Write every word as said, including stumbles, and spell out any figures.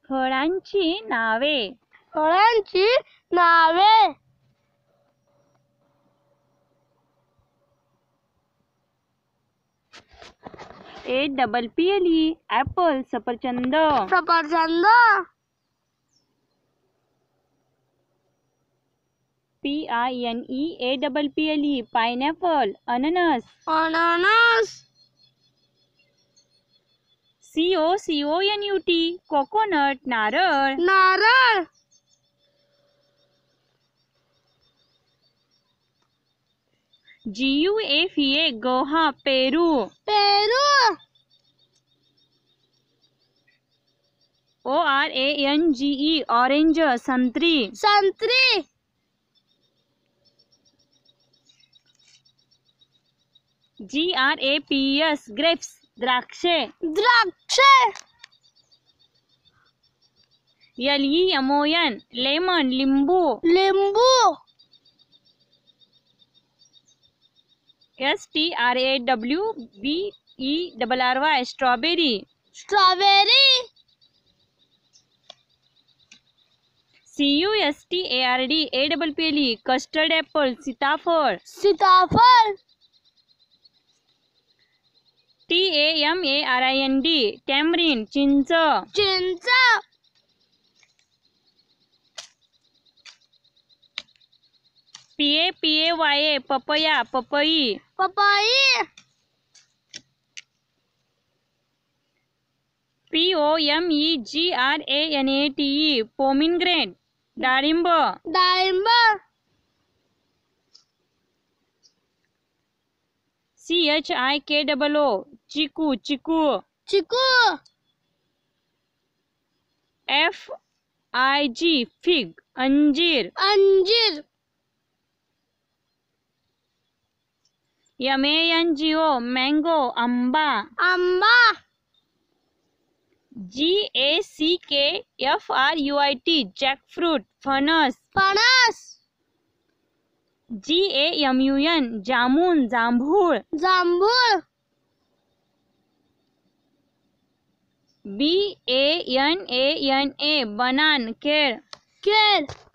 फळांची नावे. फळांची नावे. A double P L E apple सफरचंद. सफरचंद. P I N E A double P L E pineapple अननस. अननस. C O C O N U T coconut नारळ. नारळ. G U F A guava पेरू. पेरू. O R A N G E orange संत्री. संत्री. G R A P E ग्रेप्स grapes. द्राक्षे. L E M O N lemon लिंबू. लिंबू. S T R A W B E double R Y strawberry. Strawberry. C U S T A R D A double P L E custard apple सीताफळ. सीताफळ. T A M A R I N D tamarind चिंच. चिंच. P A P A Y A papaya पपई. पपई. P O M E G R A N A T E pomegranate डाळिंब. डाळिंब. C H I K double O chikoo chikoo. Chikoo. F I G fig अंजीर. अंजीर. M A N G O mango आंबा. आंबा. G A C K F R U I T jackfruit फणस. फणस. G A M U N jamun जांभूळ. जांभूळ. बी ए N ए N ए बनान केळ. केळ.